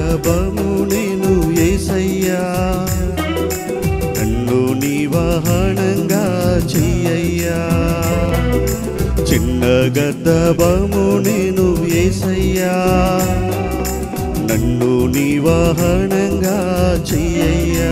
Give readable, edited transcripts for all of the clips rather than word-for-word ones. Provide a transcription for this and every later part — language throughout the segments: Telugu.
గర్భము నేను యేసయ్యా నన్ను నీ వాహనంగా చెయ్యయ్యా చిన్న గర్భము నేను యేసయ్యా నన్ను నీ వాహనంగా చెయ్యయ్యా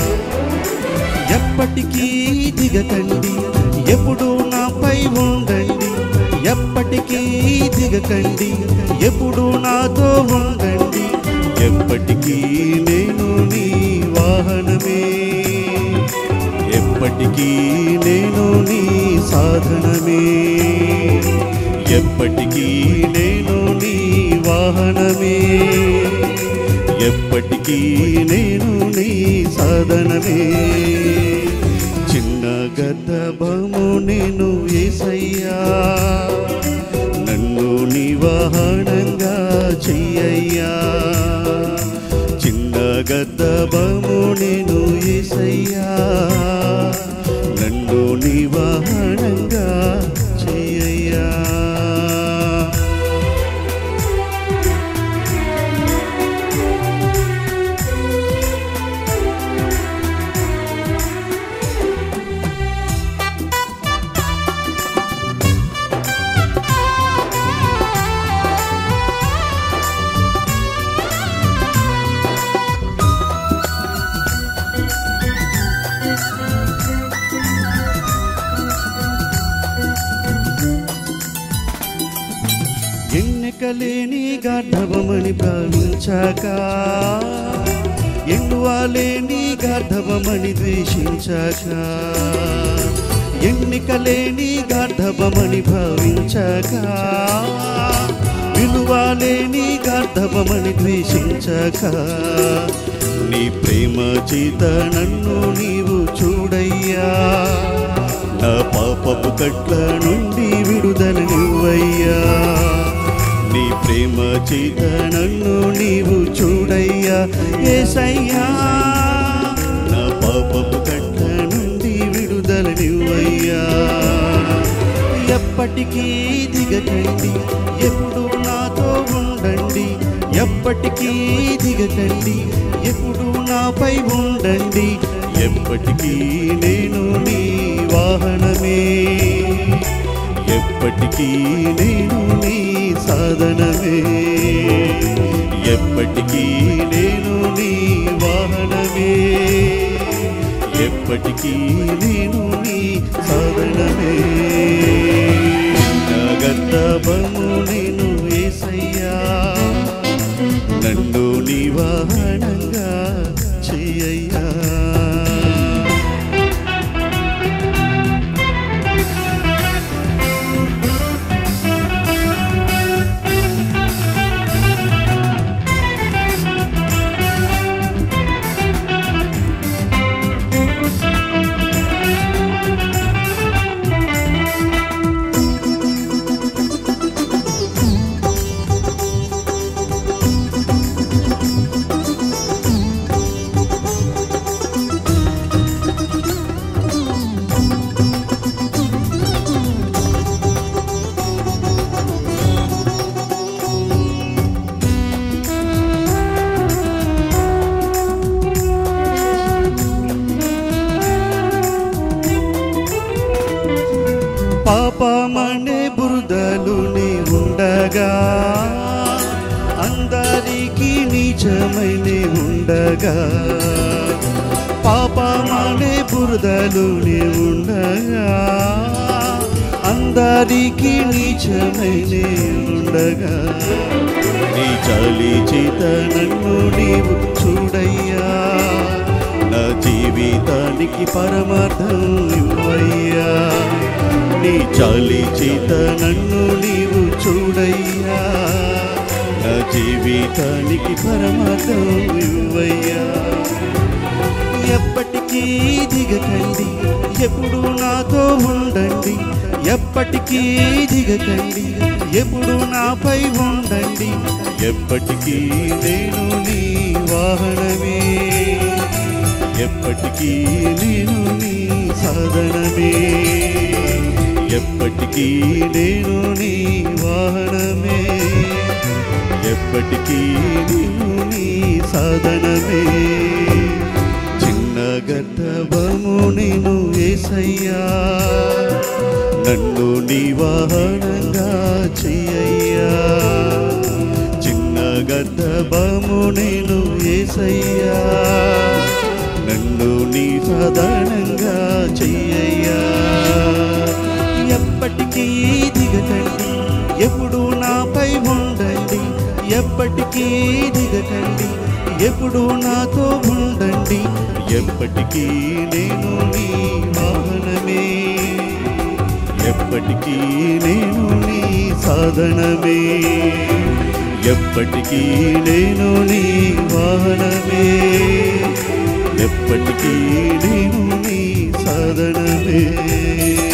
ఎప్పటికీ దిగకండి ఎప్పుడు నాపై ఉండండి ఎప్పటికీ దిగకండి ఎప్పుడు నాతో ఉండండి ఎప్పటికీ నేను నీ వాహనమే ఎప్పటికీ నేను నీ సాధనమే ఎప్పటికీ నేను నీ వాహనమే ఎప్పటికీ నేను నీ సాధనమే చిన్న గర్భము నేను యేసయ్యా నన్ను నీ వాహనంగా చెయ్యయ్యా చిన్న గర్భము నేను యేసయ్యా నన్ను నీ వాహనంగా చెయ్యయ్యా ఎన్నికలేని గార్ధవమని భావించాక ఎన్నువాలేని గార్ధవమని ద్వేషించాక ఎన్నికలేని గార్ధవమని భావించాక విలువాలేని గార్ధవమని ద్వేషించాక నీ ప్రేమ చేత నన్ను నీవు చూడయ్యా నా పాపపు కట్ల నుండి విడుదలనివ్వయ్యా నీ ప్రేమ చేత నన్ను నీవు చూడయ్యా యేసయ్యా నా పాపపు కట్ల నుండి విడుదలనివ్వయ్యా ఎప్పటికీ దిగకండి ఎప్పుడు నాతో ఉండండి ఎప్పటికీ దిగకండి ఎప్పుడు నాపై ఉండండి ఎప్పటికీ నేను నీ వాహనమే ఎప్పటికీ నేను నీ సాధనమే ఎప్పటికీ నేను నీ వాహనమే ఎప్పటికీ నేను నీ సాధనమే నా గర్భము నేను యేసయ్యా నన్ను నీ వాహనంగా చెయ్యయ్యా పాపమనే బురదలుని ఉండగా అందరికీ నీచమైనే ఉండగా పాపమనే బురదలుని ఉండగా అందరికీ నీచమైనే ఉండగా నీ చాలి చేత నన్ను నీవు చూడయ్యా నా జీవితానికి పరమార్థం ఇవ్వయ్యా నీ చాలి చేత నన్ను నీవు చూడయ్యా నా జీవితానికి పరమార్థం ఇవ్వయ్యా ఎప్పటికీ దిగకండి ఎప్పుడు నాతో ఉండండి ఎప్పటికీ దిగకండి ఎప్పుడు నాపై ఉండండి ఎప్పటికీ నేను నీ వాహనమే ఎప్పటికీ నేను నీ సాధనమే ఎప్పటికీ నేను నీ వాహనమే ఎప్పటికీ నేను నీ సాధనమే. చిన్న గర్భము నేను యేసయ్యా, నన్ను నీ వాహనంగా చెయ్యయ్యా. చిన్న గర్భము నేను యేసయ్యా, నన్ను నీ సాధనంగా చెయ్యయ్యా. ఎప్పటికీ దిగకండి, ఎప్పుడు నాపై ఉండండి. ఎప్పటికీ దిగకండి, ఎప్పుడు నాతో ఉండండి. ఎప్పటికీ నేను నీ వాహనమే, ఎప్పటికీ నేను నీ సాధనమే. ఎప్పటికీ నేను నీ వాహనమే, ఎప్పటికీ నేను నీ సాధనమే.